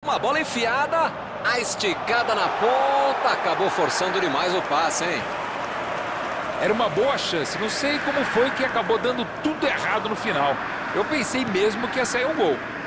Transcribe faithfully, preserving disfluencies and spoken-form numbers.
Uma bola enfiada, a esticada na ponta, acabou forçando demais o passe, hein? Era uma boa chance, não sei como foi que acabou dando tudo errado no final. Eu pensei mesmo que ia sair um gol.